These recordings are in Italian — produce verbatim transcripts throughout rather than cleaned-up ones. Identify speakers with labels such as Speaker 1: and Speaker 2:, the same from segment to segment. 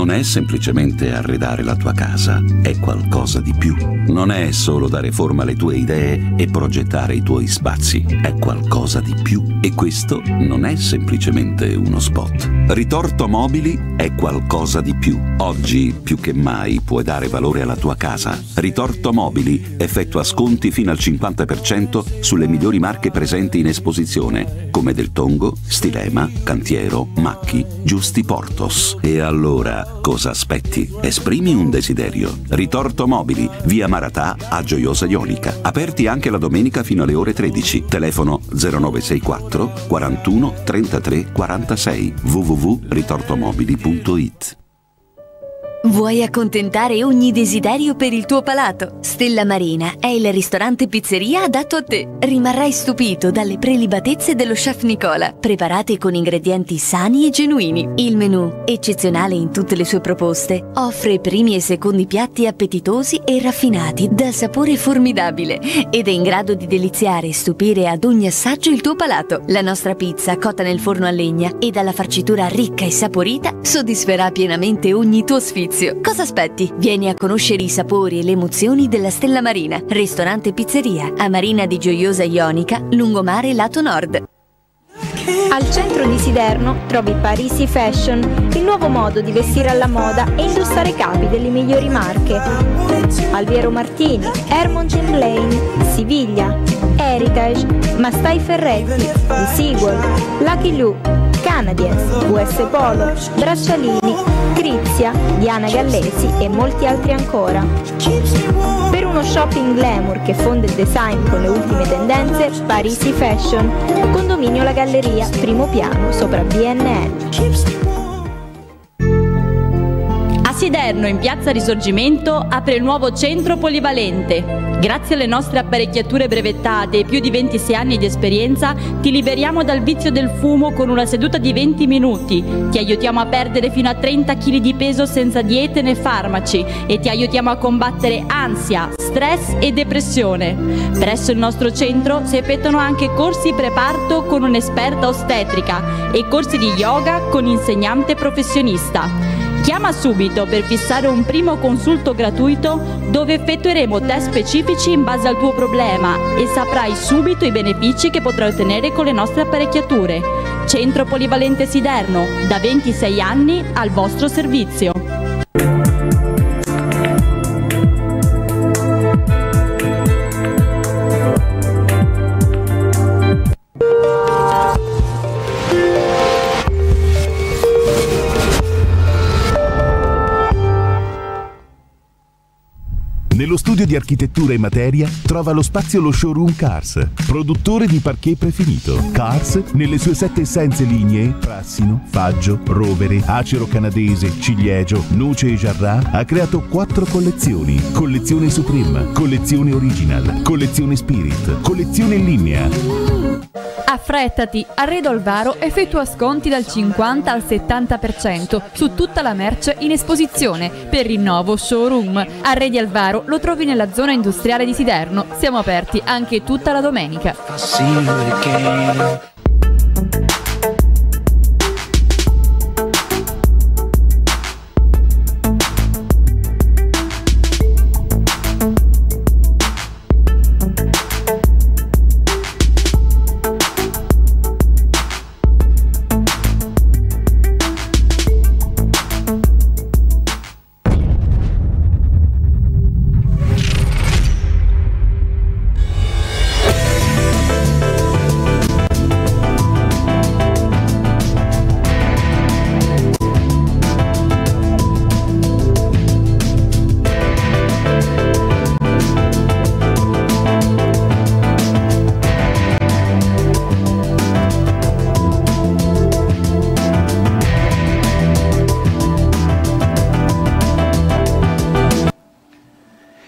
Speaker 1: non è semplicemente arredare la tua casa, è qualcosa di più. Non è solo dare forma alle tue idee e progettare i tuoi spazi, è qualcosa di più. E questo non è semplicemente uno spot. Ritorto Mobili è qualcosa di più. Oggi, più che mai, puoi dare valore alla tua casa. Ritorto Mobili effettua sconti fino al cinquanta per cento sulle migliori marche presenti in esposizione, come Del Tongo, Stilema, Cantiero, Macchi, Giusti Portos. E allora, cosa aspetti? Esprimi un desiderio. Ritorto Mobili, via Maratà a Gioiosa Ionica. Aperti anche la domenica fino alle ore tredici. Telefono zero nove sei quattro quarantuno trentatré quarantasei w w w punto ritortomobili punto it.
Speaker 2: Vuoi accontentare ogni desiderio per il tuo palato? Stella Marina è il ristorante pizzeria adatto a te. Rimarrai stupito dalle prelibatezze dello chef Nicola, preparate con ingredienti sani e genuini. Il menù, eccezionale in tutte le sue proposte, offre primi e secondi piatti appetitosi e raffinati dal sapore formidabile ed è in grado di deliziare e stupire ad ogni assaggio il tuo palato. La nostra pizza, cotta nel forno a legna e dalla farcitura ricca e saporita, soddisferà pienamente ogni tuo sfizio. Cosa aspetti? Vieni a conoscere i sapori e le emozioni della Stella Marina, ristorante pizzeria a Marina di Gioiosa Ionica, lungomare lato nord.
Speaker 3: Al centro di Siderno trovi Parisi Fashion, il nuovo modo di vestire alla moda e indossare capi delle migliori marche. Alviero Martini, Hermongin Lane, Siviglia, Heritage, Mastai Ferretti, The Seagull, Lucky Luke, Canadiens, U S Polo, Braccialini, Crizia, Diana Gallesi e molti altri ancora. Per uno shopping glamour che fonde il design con le ultime tendenze, Parisi Fashion, condominio La Galleria, primo piano, sopra B N L.
Speaker 4: A Siderno, in piazza Risorgimento, apre il nuovo centro polivalente. Grazie alle nostre apparecchiature brevettate e più di ventisei anni di esperienza, ti liberiamo dal vizio del fumo con una seduta di venti minuti. Ti aiutiamo a perdere fino a trenta chili di peso senza diete né farmaci e ti aiutiamo a combattere ansia, stress e depressione. Presso il nostro centro si effettuano anche corsi preparto con un'esperta ostetrica e corsi di yoga con insegnante professionista. Chiama subito per fissare un primo consulto gratuito dove effettueremo test specifici in base al tuo problema e saprai subito i benefici che potrai ottenere con le nostre apparecchiature. Centro Polivalente Siderno, da ventisei anni al vostro servizio.
Speaker 5: Nello studio di architettura e materia trova lo spazio lo showroom Cars, produttore di parquet prefinito. Cars, nelle sue sette essenze lignee, prassino, faggio, rovere, acero canadese, ciliegio, noce e jarrà, ha creato quattro collezioni. Collezione Supreme, collezione Original, collezione Spirit, collezione Linea.
Speaker 6: Affrettati, Arredo Alvaro effettua sconti dal cinquanta al settanta per cento su tutta la merce in esposizione per il nuovo showroom. Arredi Alvaro lo trovi nella zona industriale di Siderno. Siamo aperti anche tutta la domenica.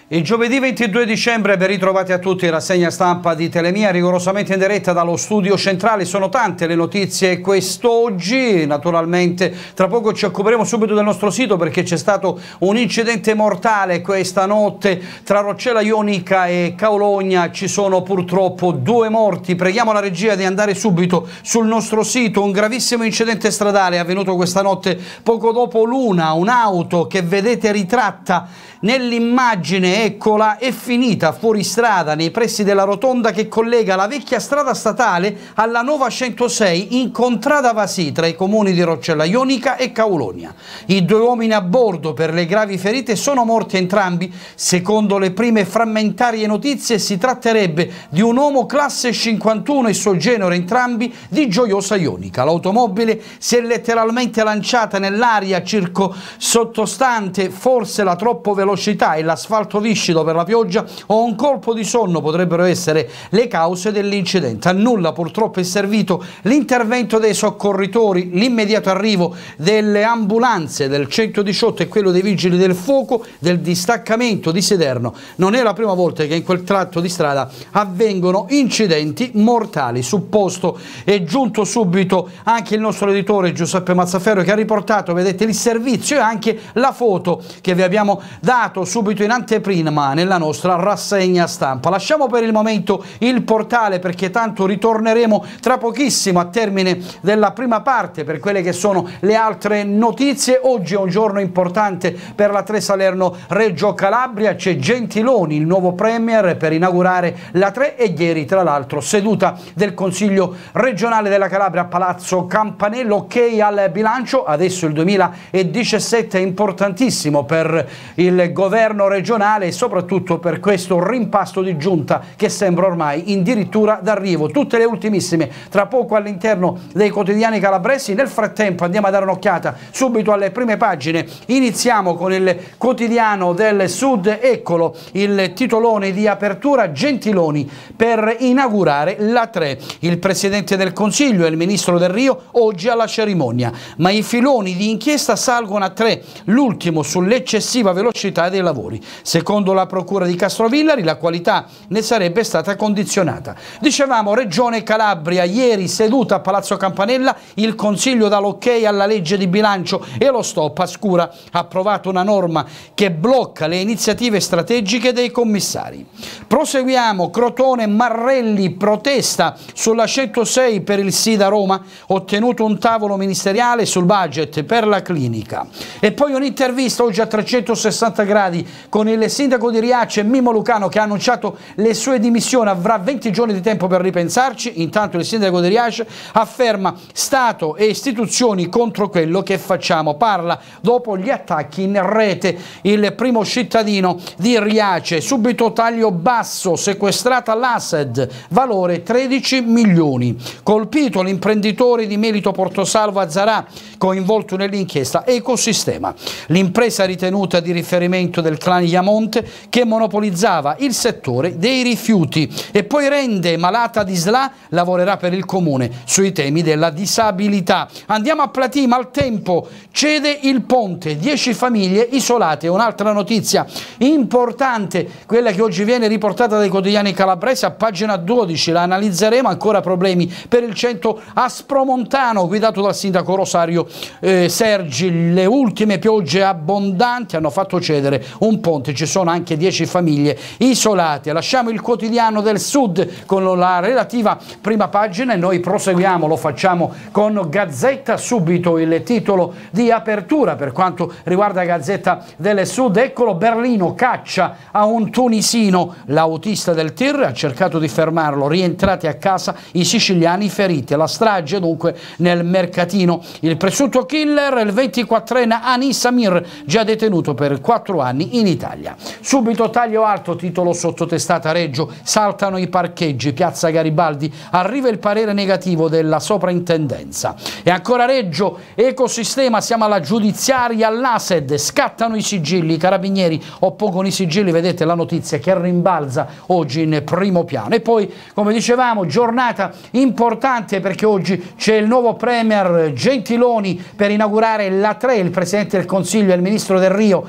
Speaker 7: Il giovedì ventidue dicembre, ben ritrovati a tutti, rassegna stampa di Telemia, rigorosamente in diretta dallo studio centrale. Sono tante le notizie quest'oggi, naturalmente tra poco ci occuperemo subito del nostro sito perché c'è stato un incidente mortale questa notte tra Roccella Ionica e Caologna, ci sono purtroppo due morti. Preghiamo la regia di andare subito sul nostro sito. Un gravissimo incidente stradale è avvenuto questa notte poco dopo l'una, un'auto che vedete ritratta nell'immagine, eccola, è finita fuori strada nei pressi della rotonda che collega la vecchia strada statale alla nuova centosei in contrada Vasì tra i comuni di Roccella Ionica e Caologna. I due uomini a bordo per le gravi ferite sono morti entrambi. Secondo le prime frammentarie notizie si tratterebbe di un uomo classe cinquantuno e suo genero, entrambi di Gioiosa Ionica. L'automobile si è letteralmente lanciata nell'aria circo sottostante, forse la troppo velocità e l'asfalto viscido per la pioggia o un colpo di sonno potrebbero essere le cause dell'incidente. A nulla purtroppo è servito l'intervento dei soccorritori, l'immediato arrivo delle ambulanze del centodiciotto e quello dei vigili del fuoco del distaccamento di Siderno. Non è la prima volta che in quel tratto di strada avvengono incidenti mortali. Sul posto è giunto subito anche il nostro editore Giuseppe Mazzaferro che ha riportato, vedete, il servizio e anche la foto che vi abbiamo dato subito in anteprima nella nostra rassegna stampa. Lasciamo per il momento il portale perché tanto ritorneremo tra pochissimo a termine della prima parte per quelle che sono le altre notizie. Oggi è un giorno importante per la tre Salerno Reggio Calabria, c'è Gentiloni, il nuovo premier, per inaugurare la tre e ieri tra l'altro seduta del Consiglio regionale della Calabria a Palazzo Campanello, ok al bilancio. Adesso il duemiladiciassette è importantissimo per il governo regionale e soprattutto per questo rimpasto di giunta che sembra ormai addirittura d'arrivo. Tutte le ultimissime tra poco all'interno dei quotidiani calabresi. Nel frattempo andiamo a dare un'occhiata subito alle prime pagine. Iniziamo con il quotidiano del Sud, eccolo il titolone di apertura: Gentiloni per inaugurare la tre. Il Presidente del Consiglio e il Ministro Del Rio oggi alla cerimonia, ma i filoni di inchiesta salgono a tre, l'ultimo sull'eccessiva velocità dei lavori. Secondo la procura di Castrovillari la qualità ne sarebbe stata condizionata. Dicevamo Regione Calabria, ieri seduta a Palazzo Campanella, il Consiglio dà l'ok alla legge di bilancio e lo stop a Scura ha approvato una norma che blocca le iniziative strategiche dei commissari. Proseguiamo, Crotone, Marrelli protesta sulla centosei per il sì da Roma, ottenuto un tavolo ministeriale sul budget per la clinica. E poi un'intervista oggi a trecentosessanta gradi con il sindaco di Riace Mimmo Lucano che ha annunciato le sue dimissioni, avrà venti giorni di tempo per ripensarci. Intanto il sindaco di Riace afferma Stato e istituzioni contro quello che facciamo, parla dopo gli attacchi in rete. Il primo cittadino di Riace, subito taglio basso, sequestrata l'Ased, valore tredici milioni, colpito l'imprenditore di Melito Portosalvo a Zarà, coinvolto nell'inchiesta Ecosistema, l'impresa ritenuta di riferimento del clan Iamonte che monopolizzava il settore dei rifiuti. E poi Rende, malata di S L A, lavorerà per il comune sui temi della disabilità. Andiamo a Platì, Maltempo cede il ponte, dieci famiglie isolate. Un'altra notizia importante, quella che oggi viene riportata dai quotidiani calabresi a pagina dodici, la analizzeremo. Ancora problemi per il centro Aspromontano guidato dal sindaco Rosario eh, Sergi. Le ultime piogge abbondanti hanno fatto cedere un ponte, ci sono anche dieci famiglie isolate. Lasciamo il quotidiano del Sud con la relativa prima pagina e noi proseguiamo, lo facciamo con Gazzetta. Subito il titolo di apertura per quanto riguarda Gazzetta del Sud, eccolo: Berlino caccia a un tunisino, l'autista del tir ha cercato di fermarlo, rientrati a casa i siciliani feriti. La strage dunque nel mercatino. Il presunto killer, il ventiquattrenne Anis Amir, già detenuto per quattro anni in Italia. Subito taglio alto, titolo sottotestata Reggio, saltano i parcheggi, piazza Garibaldi, arriva il parere negativo della soprintendenza. E ancora Reggio, Ecosistema, siamo alla giudiziaria, all'Ased, scattano i sigilli, i carabinieri oppongono i sigilli, vedete la notizia che rimbalza oggi in primo piano. E poi, come dicevamo, giornata importante perché oggi c'è il nuovo premier Gentiloni per inaugurare la tre, il Presidente del Consiglio e il Ministro Del Rio oggi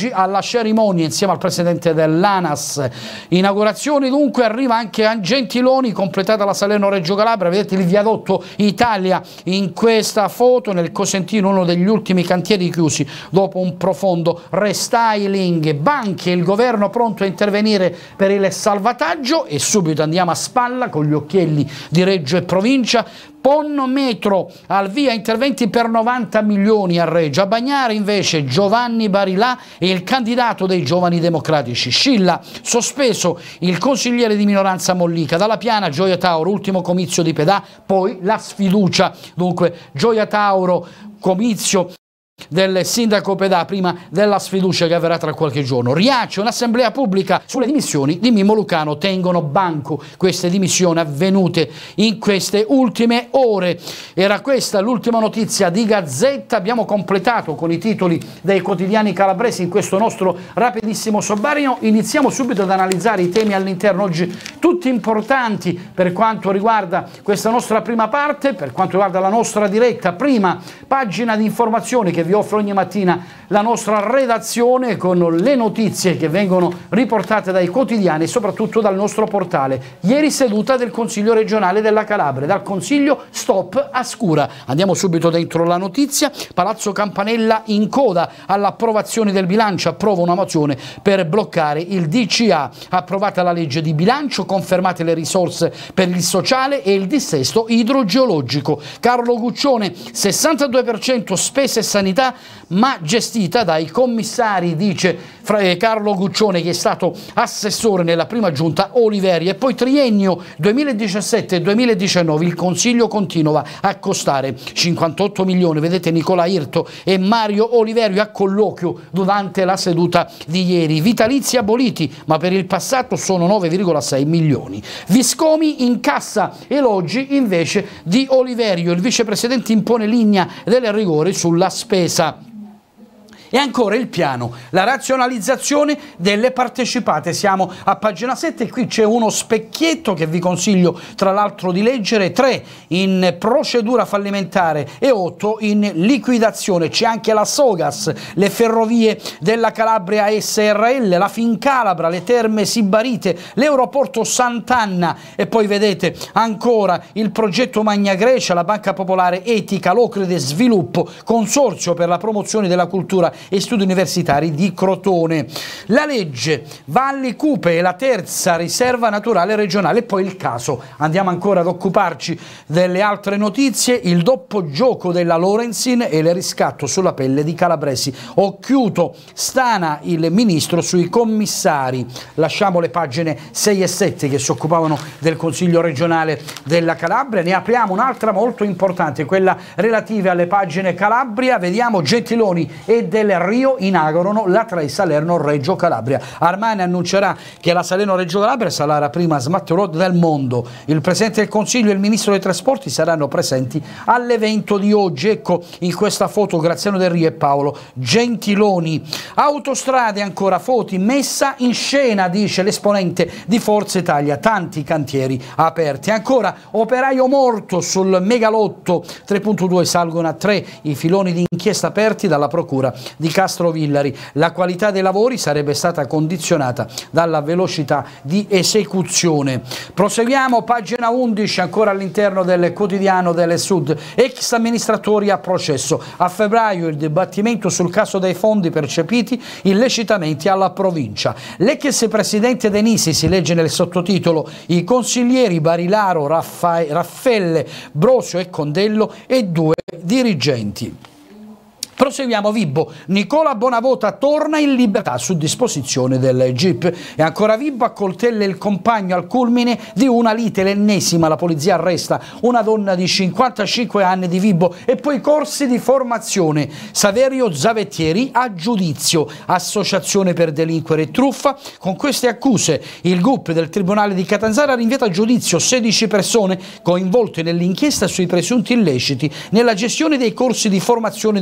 Speaker 7: oggi alla cerimonia insieme al presidente dell'ANAS. Inaugurazioni dunque, arriva anche a Gentiloni, completata la Salerno-Reggio Calabria, vedete il viadotto Italia in questa foto, nel Cosentino uno degli ultimi cantieri chiusi dopo un profondo restyling. Banche, il governo pronto a intervenire per il salvataggio e subito andiamo a spalla con gli occhielli di Reggio e provincia. Ponno Metro al via, interventi per novanta milioni a Reggio. A Bagnare invece Giovanni Barilà e il candidato dei Giovani Democratici. Scilla, sospeso il consigliere di minoranza Mollica. Dalla Piana Gioia Tauro, ultimo comizio di Pedà, poi la sfiducia. Dunque Gioia Tauro, comizio del sindaco Pedà prima della sfiducia che avverrà tra qualche giorno. Riace, un'assemblea pubblica sulle dimissioni di Mimmo Lucano, tengono banco queste dimissioni avvenute in queste ultime ore. Era questa l'ultima notizia di Gazzetta, abbiamo completato con i titoli dei quotidiani calabresi in questo nostro rapidissimo sommario. Iniziamo subito ad analizzare i temi all'interno, oggi tutti importanti per quanto riguarda questa nostra prima parte, per quanto riguarda la nostra diretta, prima pagina di informazioni che vi offre ogni mattina la nostra redazione con le notizie che vengono riportate dai quotidiani e soprattutto dal nostro portale. Ieri seduta del Consiglio regionale della Calabria, dal Consiglio stop a Scura. Andiamo subito dentro la notizia. Palazzo Campanella in coda all'approvazione del bilancio, approva una mozione per bloccare il D C A. Approvata la legge di bilancio, confermate le risorse per il sociale e il dissesto idrogeologico. Carlo Guccione, sessantadue per cento spese sanitarie ma gestita dai commissari, dice Carlo Guccione, che è stato assessore nella prima giunta Oliveri. E poi triennio duemiladiciassette duemiladiciannove, il Consiglio continua a costare cinquantotto milioni. Vedete Nicola Irto e Mario Oliverio a colloquio durante la seduta di ieri. Vitalizi aboliti, ma per il passato sono nove virgola sei milioni. Viscomi incassa elogi invece di Oliverio, il vicepresidente impone linea del rigore sulla spesa. E ancora il piano, la razionalizzazione delle partecipate. Siamo a pagina sette e qui c'è uno specchietto che vi consiglio tra l'altro di leggere, tre in procedura fallimentare e otto in liquidazione. C'è anche la Sogas, le ferrovie della Calabria S R L, la Fincalabra, le Terme Sibarite, l'Aeroporto Sant'Anna e poi vedete ancora il progetto Magna Grecia, la Banca Popolare Etica, l'Ocrede Sviluppo, Consorzio per la promozione della cultura e studi universitari di Crotone. La legge Valli Cupe e la terza riserva naturale regionale e poi il caso. Andiamo ancora ad occuparci delle altre notizie, il doppio gioco della Lorenzin e il riscatto sulla pelle di calabresi. Occhiuto stana il ministro sui commissari. Lasciamo le pagine sei e sette che si occupavano del Consiglio regionale della Calabria, ne apriamo un'altra molto importante, quella relativa alle pagine Calabria. Vediamo Gentiloni e del Rio inaugurano la tre Salerno-Reggio Calabria. Armani annuncerà che la Salerno-Reggio Calabria sarà la prima smart road del mondo. Il Presidente del Consiglio e il Ministro dei Trasporti saranno presenti all'evento di oggi. Ecco in questa foto Graziano Del Rio e Paolo Gentiloni. Autostrade ancora, Foti messa in scena, dice l'esponente di Forza Italia, tanti cantieri aperti. Ancora operaio morto sul megalotto, tre punto due salgono a tre i filoni di inchiesta aperti dalla Procura di Castrovillari. La qualità dei lavori sarebbe stata condizionata dalla velocità di esecuzione. Proseguiamo, pagina undici, ancora all'interno del quotidiano delle Sud. Ex amministratori a processo. A febbraio il dibattimento sul caso dei fondi percepiti illecitamente alla provincia. L'ex presidente Denisi, si legge nel sottotitolo, i consiglieri Barilaro, Raffa Raffaele, Brosio e Condello e due dirigenti. Proseguiamo, Vibo, Nicola Bonavota torna in libertà su disposizione del G I P. E ancora Vibo, accoltella il compagno al culmine di una lite, l'ennesima, la polizia arresta una donna di cinquantacinque anni di Vibo. E poi corsi di formazione, Saverio Zavettieri a giudizio, associazione per delinquere e truffa. Con queste accuse il G U P del Tribunale di Catanzaro rinviato a giudizio sedici persone coinvolte nell'inchiesta sui presunti illeciti nella gestione dei corsi di formazione della regione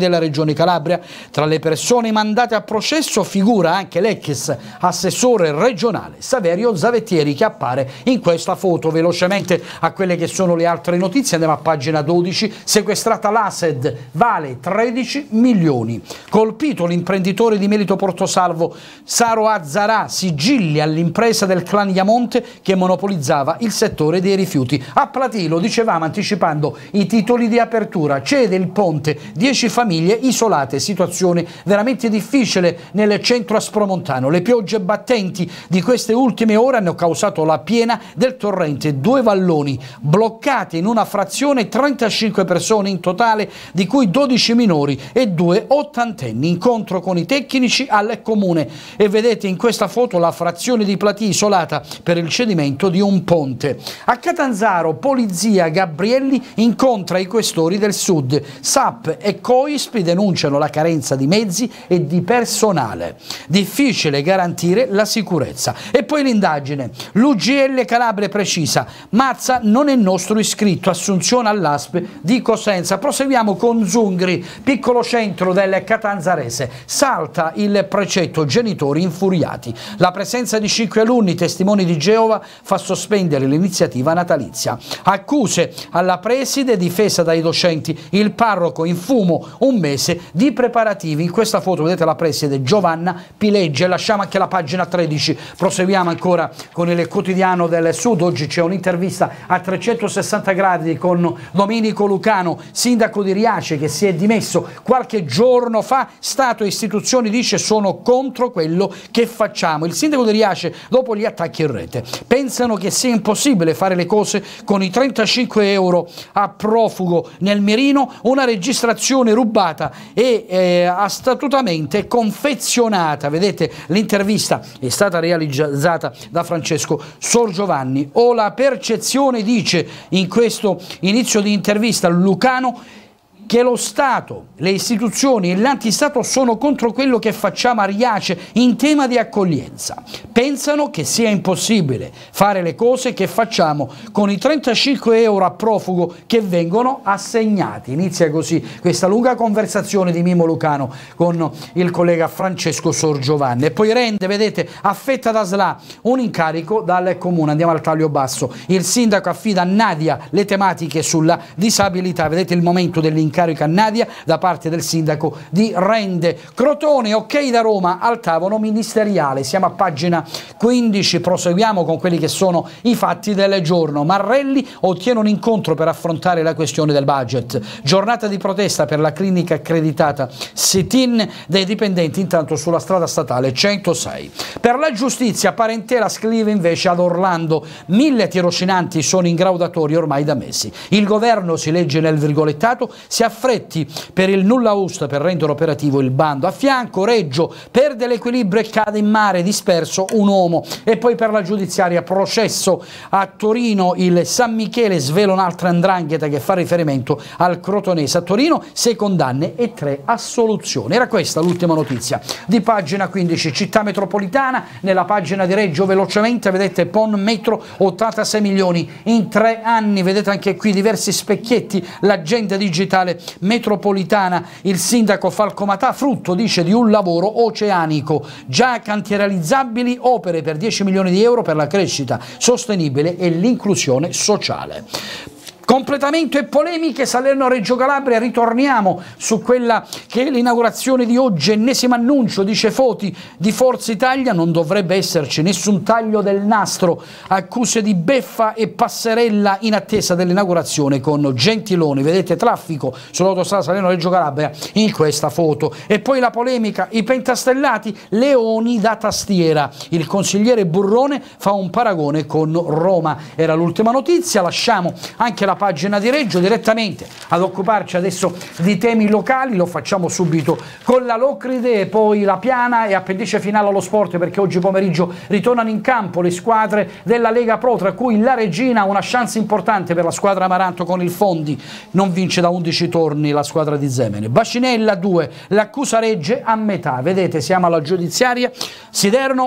Speaker 7: Regione Calabria. Tra le persone mandate a processo figura anche l'ex assessore regionale Saverio Zavettieri, che appare in questa foto. Velocemente a quelle che sono le altre notizie, andiamo a pagina dodici. Sequestrata l'A S E D, vale tredici milioni. Colpito l'imprenditore di Melito Portosalvo Saro Azzarà, sigilli all'impresa del clan Iamonte che monopolizzava il settore dei rifiuti. A Platino, dicevamo anticipando i titoli di apertura, cede il ponte, dieci famiglie isolate, situazione veramente difficile nel centro aspromontano. Le piogge battenti di queste ultime ore hanno causato la piena del torrente, due valloni bloccati in una frazione, trentacinque persone in totale, di cui dodici minori e due ottantenni. Incontro con i tecnici al comune e vedete in questa foto la frazione di Platì isolata per il cedimento di un ponte. A Catanzaro, polizia, Gabrielli incontra i questori del sud. S A P e COISP denunciano la carenza di mezzi e di personale. Difficile garantire la sicurezza. E poi l'indagine. L'U G L Calabria precisa: Mazza non è nostro iscritto, assunzione all'A S P di Cosenza. Proseguiamo con Zungri, piccolo centro del Catanzarese. Salta il precetto, genitori infuriati. La presenza di cinque alunni testimoni di Geova fa sospendere l'iniziativa natalizia. Accuse alla preside, difesa dai docenti, il parroco in fumo, un mese di preparativi. In questa foto vedete la preside Giovanna Pilegge. Lasciamo anche la pagina tredici, proseguiamo ancora con il Quotidiano del Sud. Oggi c'è un'intervista a trecentosessanta gradi con Domenico Lucano, sindaco di Riace, che si è dimesso qualche giorno fa. Stato e istituzioni, dice, sono contro quello che facciamo. Il sindaco di Riace, dopo gli attacchi in rete, pensano che sia impossibile fare le cose con i trentacinque euro a profugo nel mirino, una registrazione rubata e eh, astatutamente confezionata. Vedete, l'intervista è stata realizzata da Francesco Sorgiovanni. O la percezione, dice in questo inizio di intervista Lucano, che lo Stato, le istituzioni e l'antistato sono contro quello che facciamo a Riace in tema di accoglienza. Pensano che sia impossibile fare le cose che facciamo con i trentacinque euro a profugo che vengono assegnati. Inizia così questa lunga conversazione di Mimo Lucano con il collega Francesco Sorgiovanni. E poi rende, vedete, affetta da S L A un incarico dal comune. Andiamo al taglio basso. Il sindaco affida a Nadia le tematiche sulla disabilità. Vedete il momento dell'incarico a Nadia da parte del sindaco di Rende. Crotone, ok da Roma al tavolo ministeriale. Siamo a pagina quindici, proseguiamo con quelli che sono i fatti del giorno. Marrelli ottiene un incontro per affrontare la questione del budget. Giornata di protesta per la clinica accreditata, sit-in dei dipendenti intanto sulla strada statale centosei. Per la giustizia, parentela scrive invece ad Orlando: mille tirocinanti sono in graduatoria ormai da mesi. Il governo, si legge nel virgolettato, si affretti per il nulla osta per rendere operativo il bando. A fianco Reggio perde l'equilibrio e cade in mare, disperso un uomo. E poi per la giudiziaria, processo a Torino, il San Michele svela un'altra 'ndrangheta che fa riferimento al crotonese. A Torino sei condanne e tre assoluzioni. Era questa l'ultima notizia di pagina quindici. Città metropolitana, nella pagina di Reggio velocemente vedete Pon Metro, ottantasei milioni in tre anni. Vedete anche qui diversi specchietti, l'agenda digitale metropolitana. Il sindaco Falco Matà, frutto, dice, di un lavoro oceanico. Già cantieralizzabili opere per dieci milioni di euro per la crescita sostenibile e l'inclusione sociale. Completamento e polemiche, Salerno-Reggio Calabria. Ritorniamo su quella che è l'inaugurazione di oggi, ennesimo annuncio, dice Foti di Forza Italia, non dovrebbe esserci nessun taglio del nastro, accuse di beffa e passerella in attesa dell'inaugurazione con Gentiloni. Vedete traffico sull'autostrada Salerno-Reggio Calabria in questa foto. E poi la polemica, i pentastellati, leoni da tastiera, il consigliere Burrone fa un paragone con Roma. Era l'ultima notizia. Lasciamo anche la pagina di Reggio direttamente ad occuparci adesso di temi locali. Lo facciamo subito con la Locride e poi la Piana e appendice finale allo sport, perché oggi pomeriggio ritornano in campo le squadre della Lega Pro, tra cui la Regina. Una chance importante per la squadra Amaranto con il Fondi, non vince da undici torni la squadra di Zemene. Bacinella due, l'accusa regge a metà. Vedete, siamo alla giudiziaria. Siderno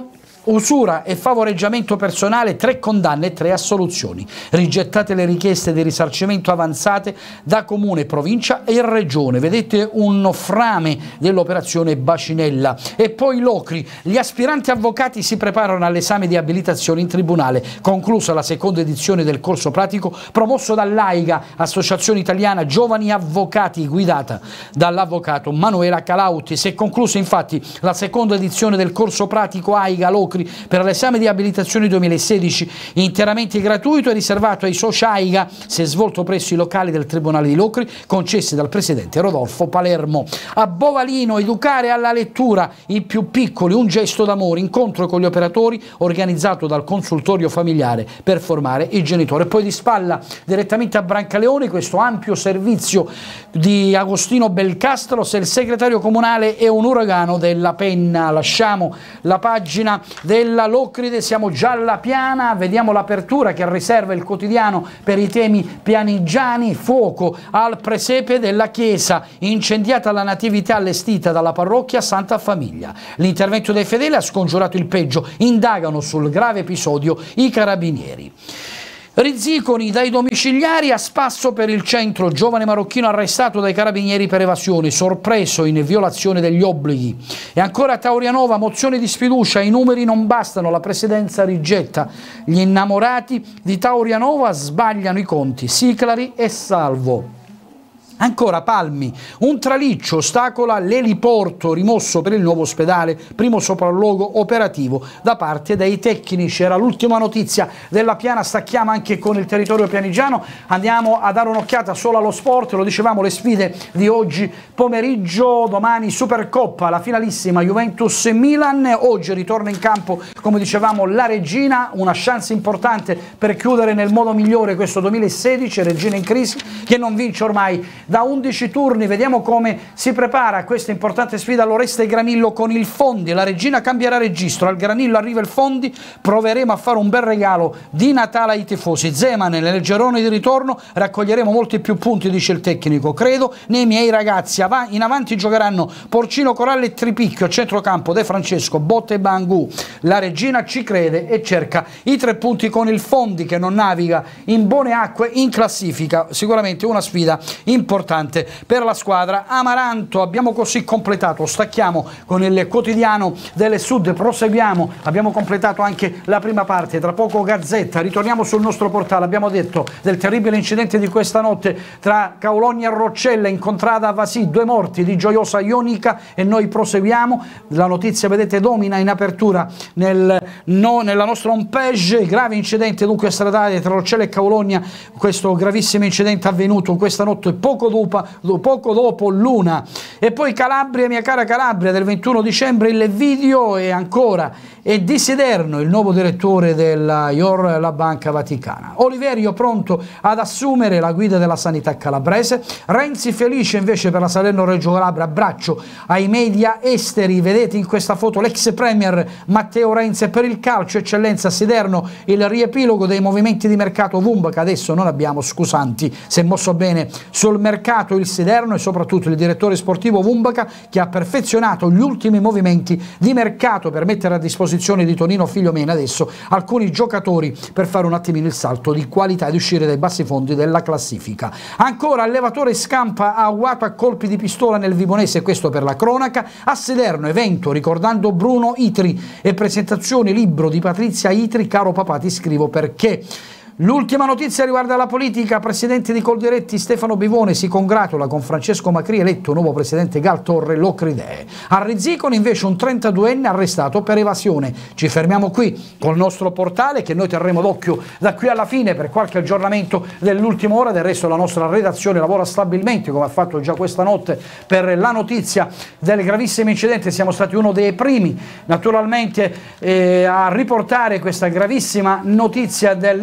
Speaker 7: usura e favoreggiamento personale, tre condanne e tre assoluzioni. Rigettate le richieste di risarcimento avanzate da Comune, Provincia e Regione. Vedete un frame dell'operazione Bacinella. E poi Locri. Gli aspiranti avvocati si preparano all'esame di abilitazione in tribunale. Conclusa la seconda edizione del corso pratico promosso dall'AIGA, Associazione Italiana Giovani Avvocati, guidata dall'avvocato Manuela Calauti. Si è conclusa infatti la seconda edizione del corso pratico AIGA Locri per l'esame di abilitazione duemilasedici, interamente gratuito e riservato ai soci AIGA. Si è svolto presso i locali del Tribunale di Locri, concessi dal presidente Rodolfo Palermo. A Bovalino, educare alla lettura i più piccoli, un gesto d'amore, incontro con gli operatori organizzato dal consultorio familiare per formare i genitori. E poi di spalla direttamente a Brancaleone questo ampio servizio di Agostino Belcastro. Se il segretario comunale è un uragano della penna, lasciamo la pagina della Locride, siamo già alla Piana, vediamo l'apertura che riserva il quotidiano per i temi pianigiani. Fuoco al presepe della chiesa, incendiata la natività allestita dalla parrocchia Santa Famiglia. L'intervento dei fedeli ha scongiurato il peggio, indagano sul grave episodio i carabinieri. Rizziconi dai domiciliari a spasso per il centro, giovane marocchino arrestato dai carabinieri per evasione, sorpreso in violazione degli obblighi. E ancora a Taurianova, mozione di sfiducia, i numeri non bastano, la presidenza rigetta. Gli innamorati di Taurianova sbagliano i conti, Siclari e Salvo. Ancora Palmi, un traliccio ostacola l'eliporto rimosso per il nuovo ospedale, primo sopralluogo operativo da parte dei tecnici. Era l'ultima notizia della Piana, stacchiamo anche con il territorio pianigiano, andiamo a dare un'occhiata solo allo sport, lo dicevamo, le sfide di oggi pomeriggio, domani Supercoppa, la finalissima Juventus e Milan, oggi ritorna in campo, come dicevamo, la Regina, una chance importante per chiudere nel modo migliore questo duemilasedici, Regina in crisi che non vince ormai da undici turni. Vediamo come si prepara questa importante sfida l'Oreste Granillo con il Fondi. La Regina cambierà registro, al Granillo arriva il Fondi, proveremo a fare un bel regalo di Natale ai tifosi. Zeman nel girone di ritorno raccoglieremo molti più punti, dice il tecnico, credo nei miei ragazzi. In avanti giocheranno Porcino, Corallo e Tripicchio, a centrocampo De Francesco, Botte e Bangù. La Regina ci crede e cerca i tre punti con il Fondi che non naviga in buone acque in classifica, sicuramente una sfida importante per la squadra. Amaranto, abbiamo così completato, stacchiamo con il quotidiano delle Sud, proseguiamo, abbiamo completato anche la prima parte, tra poco Gazzetta, ritorniamo sul nostro portale, abbiamo detto del terribile incidente di questa notte tra Caologna e Roccella, incontrata a Vasì, due morti di Gioiosa Ionica, e noi proseguiamo, la notizia vedete domina in apertura nel, no, nella nostra home page, grave incidente dunque stradale tra Roccella e Caologna, questo gravissimo incidente avvenuto questa notte poco Dopo, poco dopo l'una. E poi Calabria, mia cara Calabria, del ventuno dicembre il video, e ancora e di Siderno, il nuovo direttore della I O R, la Banca Vaticana. Oliverio pronto ad assumere la guida della sanità calabrese. Renzi felice invece per la Salerno-Reggio Calabria, abbraccio ai media esteri. Vedete in questa foto l'ex premier Matteo Renzi. Per il calcio eccellenza a Siderno, il riepilogo dei movimenti di mercato Vumbaca. Adesso non abbiamo scusanti, si è mosso bene sul mercato il Siderno e soprattutto il direttore sportivo Vumbaca, che ha perfezionato gli ultimi movimenti di mercato per mettere a disposizione di Tonino Figliomena adesso alcuni giocatori per fare un attimino il salto di qualità ed uscire dai bassi fondi della classifica. Ancora allevatore scampa agguato a colpi di pistola nel Vibonese, questo per la cronaca. A Siderno evento ricordando Bruno Itri e presentazione libro di Patrizia Itri, caro papà ti scrivo perché. L'ultima notizia riguarda la politica. Presidente di Coldiretti Stefano Bivone si congratula con Francesco Macri, eletto nuovo presidente Gal Torre Locridee. A Rizziconi invece un trentaduenne arrestato per evasione. Ci fermiamo qui col nostro portale, che noi terremo d'occhio da qui alla fine per qualche aggiornamento dell'ultima ora. Del resto la nostra redazione lavora stabilmente, come ha fatto già questa notte per la notizia del gravissimo incidente. Siamo stati uno dei primi naturalmente eh, a riportare questa gravissima notizia dell'incidente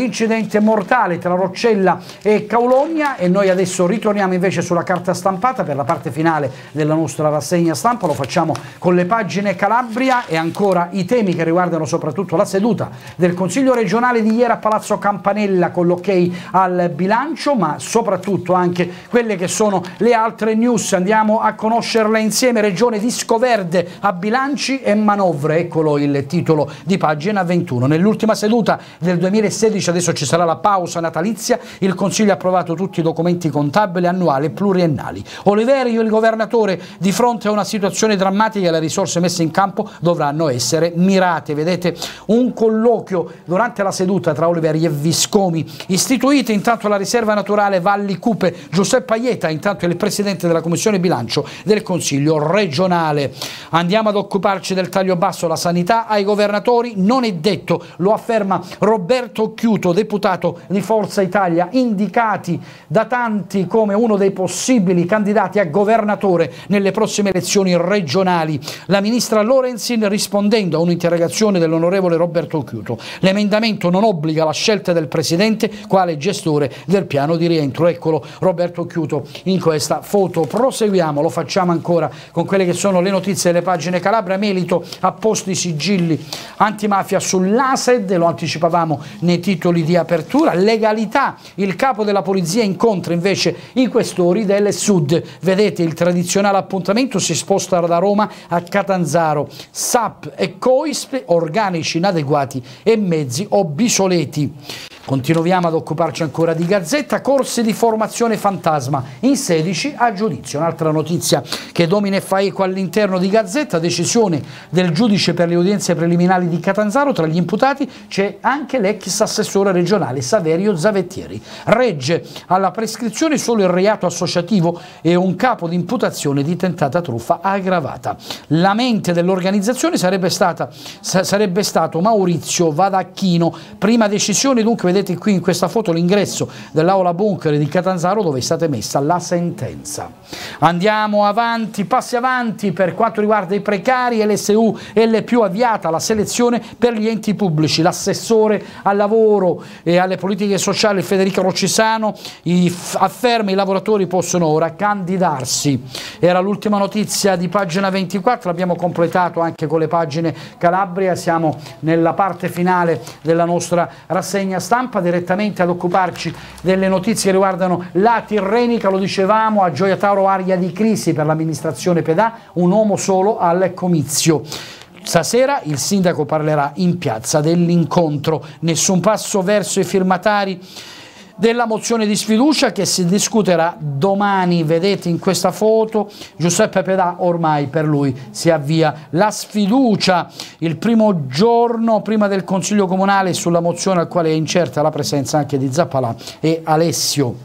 Speaker 7: incidente mortale tra Roccella e Caulogna, e noi adesso ritorniamo invece sulla carta stampata per la parte finale della nostra rassegna stampa. Lo facciamo con le pagine Calabria e ancora i temi che riguardano soprattutto la seduta del Consiglio regionale di ieri a Palazzo Campanella con l'ok al bilancio, ma soprattutto anche quelle che sono le altre news. Andiamo a conoscerle insieme. Regione Viscoverde a bilanci e manovre, eccolo il titolo di pagina ventuno. Nell'ultima seduta del duemilasedici, adesso ci sarà la pausa natalizia, il Consiglio ha approvato tutti i documenti contabili annuali e pluriennali. Oliverio, il governatore, di fronte a una situazione drammatica, le risorse messe in campo dovranno essere mirate. Vedete un colloquio durante la seduta tra Oliverio e Viscomi. Istituite intanto la riserva naturale Valli Cupe. Giuseppe Aieta intanto è il presidente della commissione bilancio del Consiglio regionale. Andiamo ad occuparci del taglio basso alla sanità ai governatori. Non è detto, lo afferma Roberto Occhiuto, deputato di Forza Italia, indicati da tanti come uno dei possibili candidati a governatore nelle prossime elezioni regionali. La ministra Lorenzin, rispondendo a un'interrogazione dell'onorevole Roberto Occhiuto: l'emendamento non obbliga la scelta del presidente quale gestore del piano di rientro. Eccolo Roberto Occhiuto in questa foto. Proseguiamo, lo facciamo ancora con quelle che sono le notizie delle pagine Calabria. Melito ha posto i sigilli antimafia sull'A S E D, lo anticipavamo nei titoli di apertura. Legalità, il capo della polizia incontra invece i questori del Sud. Vedete il tradizionale appuntamento si sposta da Roma a Catanzaro. S A P e COISP, organici inadeguati e mezzi obsoleti. Continuiamo ad occuparci ancora di Gazzetta. Corsi di formazione fantasma in sedici a giudizio. Un'altra notizia che domina e fa eco all'interno di Gazzetta: decisione del giudice per le udienze preliminari di Catanzaro. Tra gli imputati c'è anche l'ex assessore regionale Saverio Zavettieri. Regge alla prescrizione solo il reato associativo e un capo di imputazione di tentata truffa aggravata. La mente dell'organizzazione sarebbe stata sarebbe stato Maurizio Vadacchino. Prima decisione dunque. Vedete qui in questa foto l'ingresso dell'aula bunker di Catanzaro dove è stata emessa la sentenza. Andiamo avanti, passi avanti per quanto riguarda i precari. L S U L più avviata la selezione per gli enti pubblici. L'assessore al lavoro e alle politiche sociali Federico Roccisano afferma i lavoratori possono ora candidarsi. Era l'ultima notizia di pagina ventiquattro, abbiamo completato anche con le pagine Calabria. Siamo nella parte finale della nostra rassegna stampa, direttamente ad occuparci delle notizie che riguardano la Tirrenica. Lo dicevamo, a Gioia Tauro aria di crisi per l'amministrazione Pedà, un uomo solo al comizio. Stasera il sindaco parlerà in piazza dell'incontro. Nessun passo verso i firmatari della mozione di sfiducia che si discuterà domani. Vedete in questa foto Giuseppe Pedà, ormai per lui si avvia la sfiducia. Il primo giorno prima del Consiglio Comunale sulla mozione al quale è incerta la presenza anche di Zappalà e Alessio.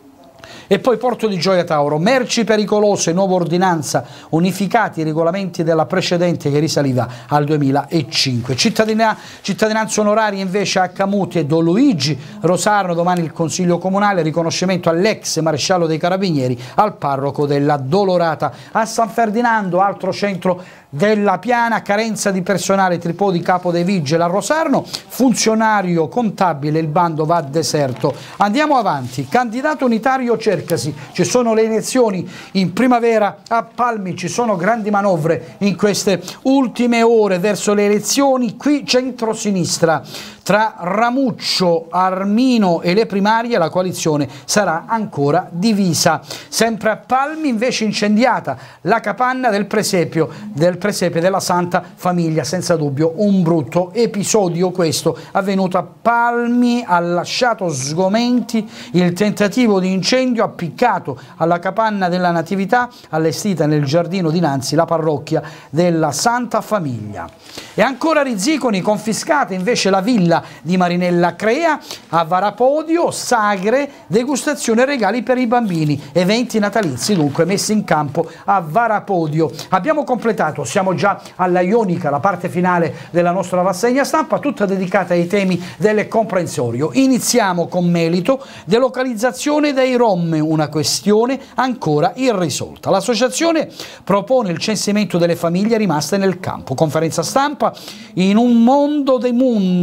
Speaker 7: E poi Porto di Gioia Tauro, merci pericolose, nuova ordinanza, unificati i regolamenti della precedente che risaliva al duemilacinque. Cittadina, cittadinanza onoraria invece a Camuti e Don Luigi. Rosarno, domani il Consiglio Comunale, riconoscimento all'ex maresciallo dei Carabinieri, al parroco della Dolorata. A San Ferdinando, altro centro della Piana, carenza di personale, Tripodi capo dei vigili. A Rosarno, funzionario contabile, il bando va deserto. Andiamo avanti, candidato unitario Cercasi, ci sono le elezioni in primavera a Palmi, ci sono grandi manovre in queste ultime ore verso le elezioni. Qui centrosinistra, tra Ramuccio, Armino e le primarie la coalizione sarà ancora divisa. Sempre a Palmi invece incendiata la capanna del presepio, del presepe della Santa Famiglia, senza dubbio un brutto episodio questo, avvenuto a Palmi, ha lasciato sgomenti il tentativo di incendio appiccato alla capanna della Natività allestita nel giardino dinanzi la parrocchia della Santa Famiglia. E ancora Rizziconi, confiscata invece la villa di Marinella Crea. A Varapodio, sagre, degustazione e regali per i bambini, eventi natalizi dunque messi in campo a Varapodio. Abbiamo completato, siamo già alla Ionica, la parte finale della nostra rassegna stampa, tutta dedicata ai temi del comprensorio. Iniziamo con Melito, delocalizzazione dei Rom, una questione ancora irrisolta. L'associazione propone il censimento delle famiglie rimaste nel campo. Conferenza stampa in un mondo dei mondi a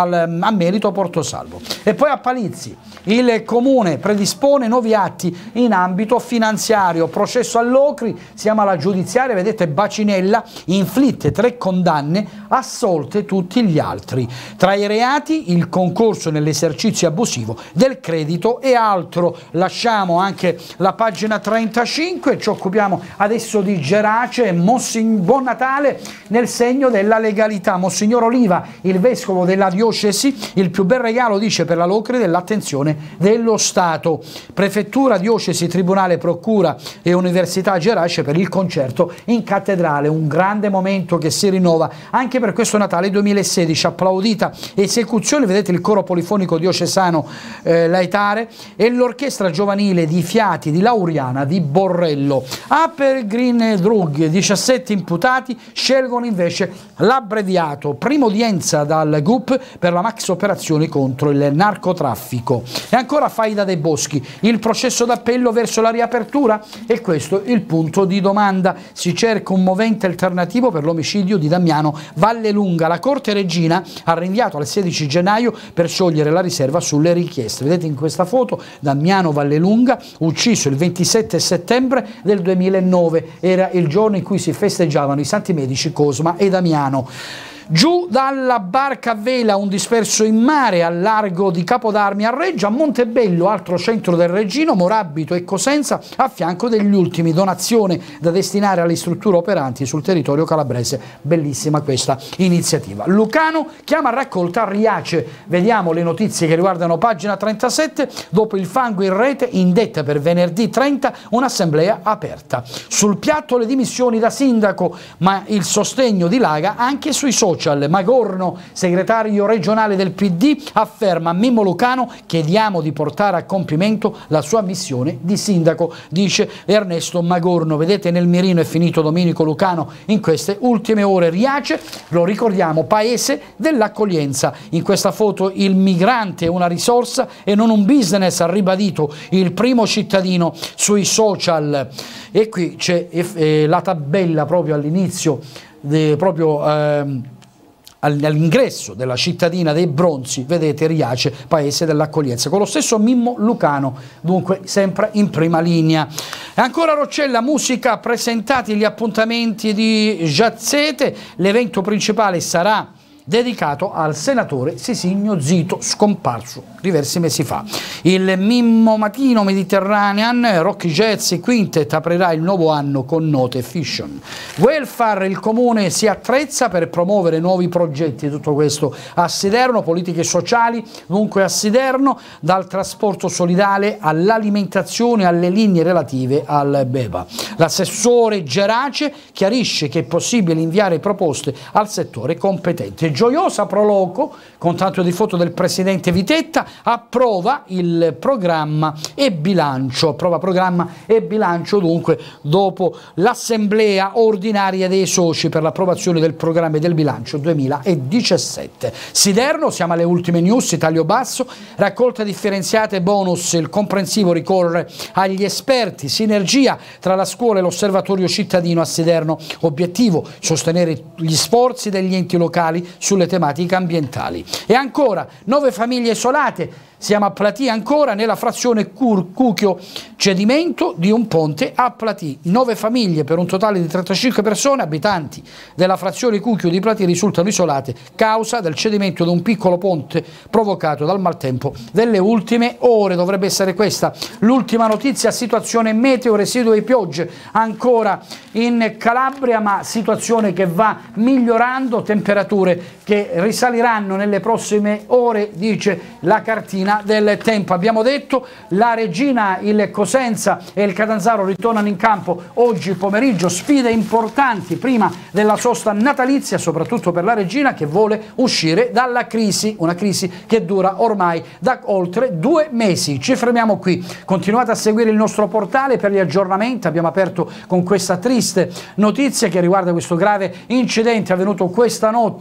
Speaker 7: al, a merito Portosalvo. E poi a Palizzi, il comune predispone nuovi atti in ambito finanziario, processo all'Ocri, siamo alla giudiziaria, vedete Bacinella, inflitte tre condanne, assolte tutti gli altri. Tra i reati il concorso nell'esercizio abusivo del credito e altro. Lasciamo anche la pagina trentacinque, ci occupiamo adesso di Gerace, Monsignor, buon Natale nel segno della legalità. Monsignor Oliva, il vescovo della diocesi, il più bel regalo, dice, per la Locri dell'attenzione dello Stato. Prefettura, diocesi, tribunale, procura e università Gerace per il concerto in cattedrale, un grande momento che si rinnova anche per questo Natale duemilasedici. Applaudita esecuzione, vedete il coro polifonico diocesano eh, Laetare e l'orchestra giovanile di Fiati di Lauriana di Borrello. A per Green Drug, diciassette imputati scelgono invece l'abbreviato, prima udienza dal G U P per la max operazione contro il narcotraffico. E ancora Faida dei Boschi, il processo d'appello verso la riapertura, e questo il punto di domanda. Si cerca un movente alternativo per l'omicidio di Damiano Vallelunga. La Corte Regina ha rinviato al sedici gennaio per sciogliere la riserva sulle richieste. Vedete in questa foto Damiano Vallelunga, ucciso il ventisette settembre del duemilanove, era il giorno in cui si festeggiavano i santi medici Cosma e Damiano. Giù dalla barca a vela un disperso in mare al largo di Capodarmi a Reggio, a Montebello, altro centro del Reggino, Morabito e Cosenza a fianco degli ultimi, donazione da destinare alle strutture operanti sul territorio calabrese. Bellissima questa iniziativa. Lucano chiama a raccolta a Riace, vediamo le notizie che riguardano pagina trentasette, dopo il fango in rete indetta per venerdì trenta un'assemblea aperta. Sul piatto le dimissioni da sindaco, ma il sostegno di Laga anche sui social. Magorno, segretario regionale del P D, afferma a Mimmo Lucano: chiediamo di portare a compimento la sua missione di sindaco, dice Ernesto Magorno. Vedete nel mirino è finito Domenico Lucano in queste ultime ore. Riace, lo ricordiamo, paese dell'accoglienza. In questa foto il migrante è una risorsa e non un business, ha ribadito il primo cittadino sui social. E qui c'è eh, la tabella proprio all'inizio, proprio ehm, all'ingresso della cittadina dei Bronzi, vedete Riace, paese dell'accoglienza, con lo stesso Mimmo Lucano, dunque sempre in prima linea. E ancora Roccella, musica, presentati gli appuntamenti di Giazzete, l'evento principale sarà dedicato al senatore Sisigno Zito, scomparso diversi mesi fa. Il Mimmo Matino Mediterranean Rocky Jazz Quintet aprirà il nuovo anno con note fission. Welfare, il comune si attrezza per promuovere nuovi progetti, tutto questo a Siderno, politiche sociali dunque a Siderno, dal trasporto solidale all'alimentazione, alle linee relative al B E B A. L'assessore Gerace chiarisce che è possibile inviare proposte al settore competente. Gioiosa Proloco, con tanto di foto del presidente Vitetta, approva il programma e bilancio, approva programma e bilancio dunque dopo l'assemblea ordinaria dei soci per l'approvazione del programma e del bilancio duemiladiciassette. Siderno, siamo alle ultime news, Italia Basso, raccolta differenziata e bonus, il comprensivo ricorre agli esperti, sinergia tra la scuola e l'osservatorio cittadino a Siderno, obiettivo sostenere gli sforzi degli enti locali sulle tematiche ambientali. E ancora, nove famiglie isolate, siamo a Platì ancora, nella frazione Cur Cuchio, cedimento di un ponte a Platì. Nove famiglie per un totale di trentacinque persone, abitanti della frazione Cuchio di Platì, risultano isolate causa del cedimento di un piccolo ponte provocato dal maltempo delle ultime ore. Dovrebbe essere questa l'ultima notizia. Situazione meteo, residue piogge ancora in Calabria, ma situazione che va migliorando, temperature che risaliranno nelle prossime ore, dice la cartina del tempo. Abbiamo detto la Regina, il Cosenza e il Catanzaro ritornano in campo oggi pomeriggio, sfide importanti prima della sosta natalizia, soprattutto per la Regina che vuole uscire dalla crisi, una crisi che dura ormai da oltre due mesi. Ci fermiamo qui, continuate a seguire il nostro portale per gli aggiornamenti. Abbiamo aperto con questa triste notizia che riguarda questo grave incidente avvenuto questa notte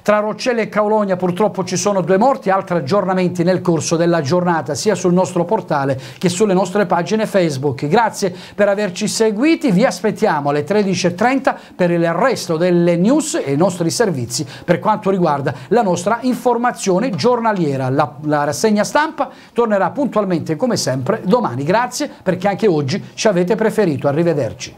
Speaker 7: Tra Roccella e Kaulonia purtroppo ci sono due morti, altri aggiornamenti nel corso della giornata sia sul nostro portale che sulle nostre pagine Facebook. Grazie per averci seguiti, vi aspettiamo alle tredici e trenta per il resto delle news e i nostri servizi per quanto riguarda la nostra informazione giornaliera. La, la rassegna stampa tornerà puntualmente come sempre domani. Grazie perché anche oggi ci avete preferito. Arrivederci.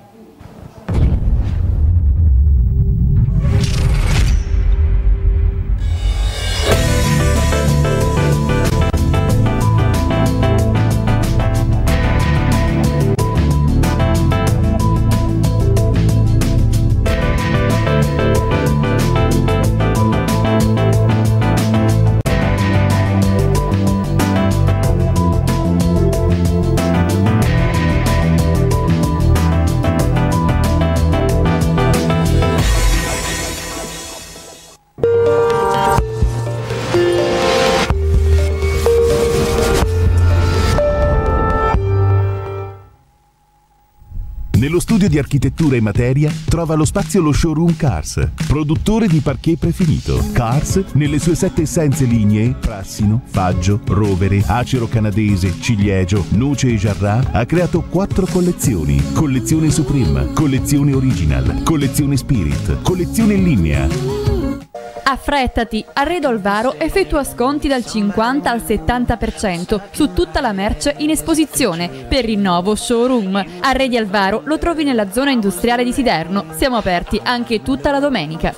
Speaker 5: Nello studio di architettura e materia trova lo spazio lo showroom Cars, produttore di parquet prefinito. Cars, nelle sue sette essenze lignee, Prassino, Faggio, Rovere, Acero Canadese, Ciliegio, Noce e Jarrah, ha creato quattro collezioni. Collezione Supreme, collezione Original, collezione Spirit, collezione in linea.
Speaker 6: Affrettati, Arredo Alvaro effettua sconti dal cinquanta al settanta per cento su tutta la merce in esposizione per rinnovo showroom. Arredi Alvaro lo trovi nella zona industriale di Siderno. Siamo aperti anche tutta la domenica.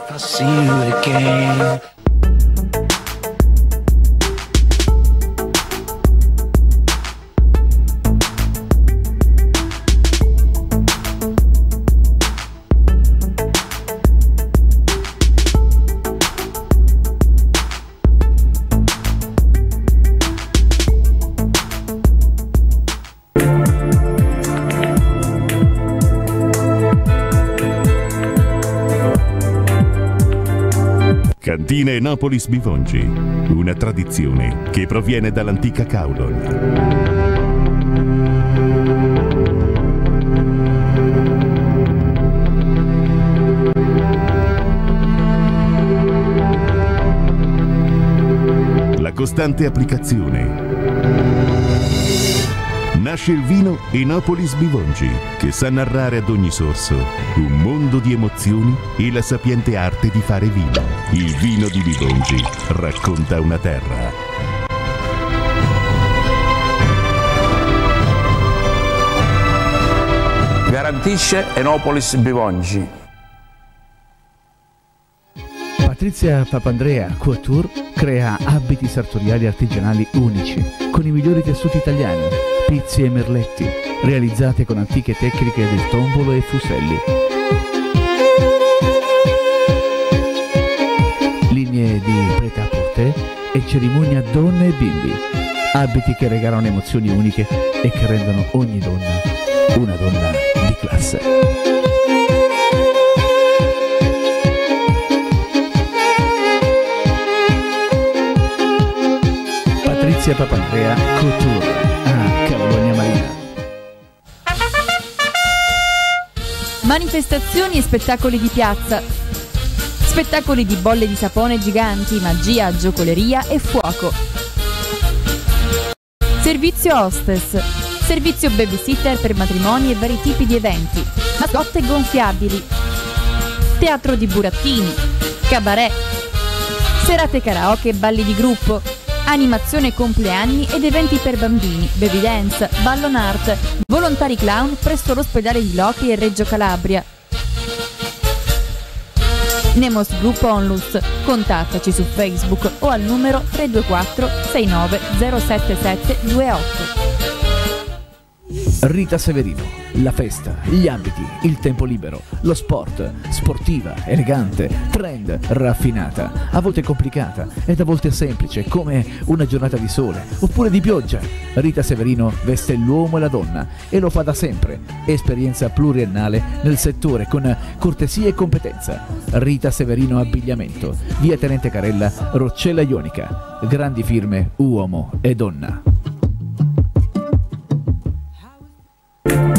Speaker 5: Cantina Enopolis Bivongi, una tradizione che proviene dall'antica Kaulon. La costante applicazione. Nasce il vino Enopolis Bivongi, che sa narrare ad ogni sorso un mondo di emozioni e la sapiente arte di fare vino. Il vino di Bivongi racconta una terra.
Speaker 8: Garantisce Enopolis Bivongi.
Speaker 9: Patrizia Papandrea Couture crea abiti sartoriali artigianali unici, con i migliori tessuti italiani, pizzi e merletti, realizzate con antiche tecniche del tombolo e fuselli. Linee di prêt-à-porter e cerimonia donne e bimbi. Abiti che regalano emozioni uniche e che rendono ogni donna una donna di classe. Patrizia Papandrea Couture a Kaulonia Marina.
Speaker 6: Manifestazioni e spettacoli di piazza. Spettacoli di bolle di sapone giganti, magia, giocoleria e fuoco. Servizio hostess. Servizio babysitter per matrimoni e vari tipi di eventi. Mascotte gonfiabili. Teatro di burattini. Cabaret. Serate karaoke e balli di gruppo. Animazione compleanni ed eventi per bambini, baby dance, ballon art, volontari clown presso l'ospedale di Locri e Reggio Calabria. Nemos Group Onlus, contattaci su Facebook o al numero tre due quattro sei nove zero sette sette due otto.
Speaker 9: Rita Severino, la festa, gli abiti, il tempo libero, lo sport, sportiva, elegante, trend, raffinata, a volte complicata ed a volte semplice come una giornata di sole oppure di pioggia. Rita Severino veste l'uomo e la donna e lo fa da sempre. Esperienza pluriennale nel settore con cortesia e competenza. Rita Severino Abbigliamento, via Tenente Carella, Roccella Ionica. Grandi firme uomo e donna.